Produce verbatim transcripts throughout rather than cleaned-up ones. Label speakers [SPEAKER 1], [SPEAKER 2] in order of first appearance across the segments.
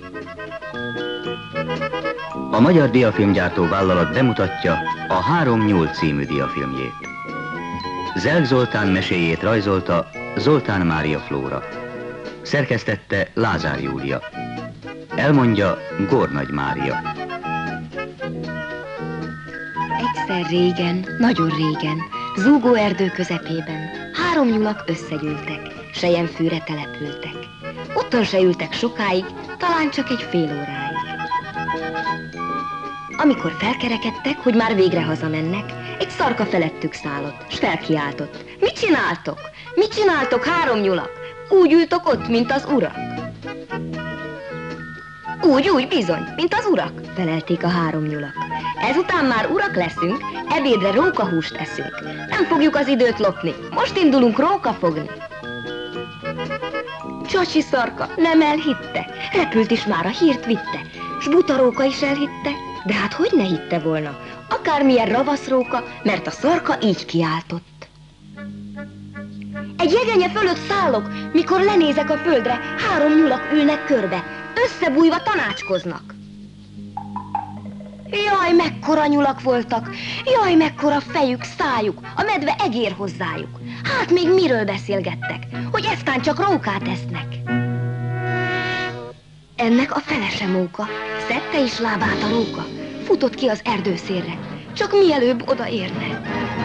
[SPEAKER 1] A Magyar Diafilmgyártó Vállalat bemutatja a Három nyúl című diafilmjét. Zelk Zoltán meséjét rajzolta Zoltán Mária Flóra. Szerkesztette Lázár Júlia. Elmondja Gornagy Mária.
[SPEAKER 2] Egyszer régen, nagyon régen, zúgó erdő közepében három nyulak összegyűltek, selyemfűre települtek. Ottan se ültek sokáig, talán csak egy fél óráig. Amikor felkerekedtek, hogy már végre hazamennek, egy szarka felettük szállott, s felkiáltott. Mit csináltok? Mit csináltok, három nyulak? Úgy ültök ott, mint az urak. Úgy, úgy, bizony, mint az urak, felelték a három nyulak. Ezután már urak leszünk, ebédre rókahúst eszünk. Nem fogjuk az időt lopni, most indulunk róka fogni. Csacsi szarka nem elhitte, repült is már a hírt vitte, s buta róka is elhitte, de hát hogy ne hitte volna, akármilyen ravasz róka, mert a szarka így kiáltott. Egy jegenye fölött szállok, mikor lenézek a földre, három nyulak ülnek körbe, összebújva tanácskoznak. Jaj, mekkora nyulak voltak, jaj, mekkora fejük, szájuk, a medve egér hozzájuk. Hát még miről beszélgettek, hogy eztán csak rókát esznek. Ennek a felese móka, szedte is lábát a róka, futott ki az erdőszélre, csak mielőbb odaérne.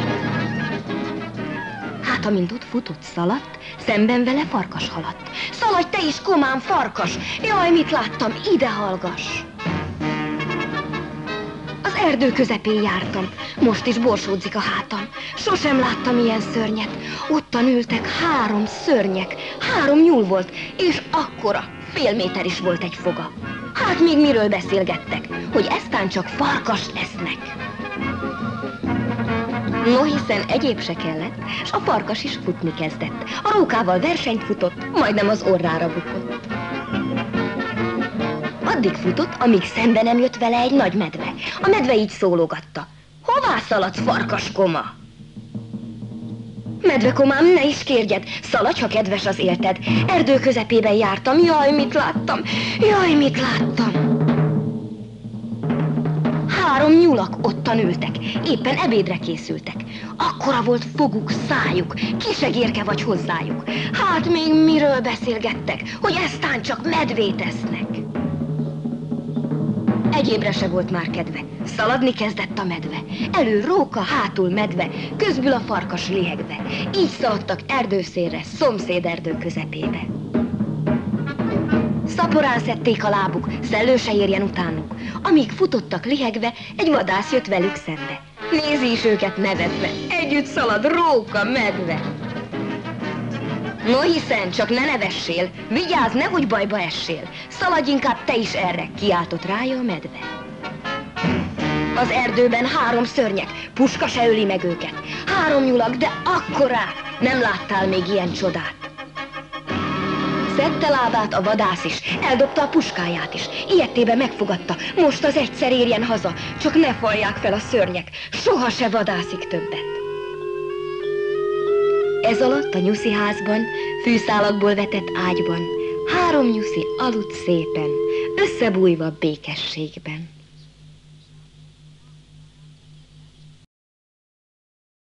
[SPEAKER 2] Hát amint ott futott, szaladt, szemben vele farkas haladt. Szaladj te is, komám, farkas! Jaj, mit láttam, ide hallgass! Az erdő közepén jártam, most is borsódzik a hátam. Sosem láttam ilyen szörnyet. Ottan ültek három szörnyek, három nyúl volt, és akkora, fél méter is volt egy foga. Hát még miről beszélgettek, hogy eztán csak farkast esznek. No, hiszen egyéb se kellett, s a farkas is futni kezdett. A rókával versenyt futott, majdnem az orrára bukott. Addig futott, amíg szembe nem jött vele egy nagy medve. A medve így szólogatta. Hová szaladsz, farkaskoma? Medvekomám, ne is kérjed, szaladj, ha kedves az élted. Erdő közepében jártam, jaj, mit láttam, jaj, mit láttam. Három nyulak ottan ültek, éppen ebédre készültek. Akkora volt foguk, szájuk, kisegérke vagy hozzájuk. Hát még miről beszélgettek, hogy eztán csak medvét esznek. Egyébre se volt már kedve, szaladni kezdett a medve. Elől róka, hátul medve, közbül a farkas lihegve. Így szaladtak erdőszélre, szomszéd erdő közepébe. Szaporán szedték a lábuk, szellő se érjen utánuk. Amíg futottak lihegve, egy vadász jött velük szembe. Nézi is őket nevetve, együtt szalad róka, medve. No, hiszen csak ne nevessél, vigyázz, nehogy bajba essél. Szaladj inkább te is erre, kiáltott rája a medve. Az erdőben három szörnyek, puska se öli meg őket. Három nyulak, de akkorák, nem láttál még ilyen csodát. Szedte lábát a vadász is, eldobta a puskáját is, ilyettében megfogadta, most az egyszer érjen haza, csak ne falják fel a szörnyek, soha se vadászik többet. Ez alatt a nyuszi házban, fűszálakból vetett ágyban, három nyuszi aludt szépen, összebújva békességben.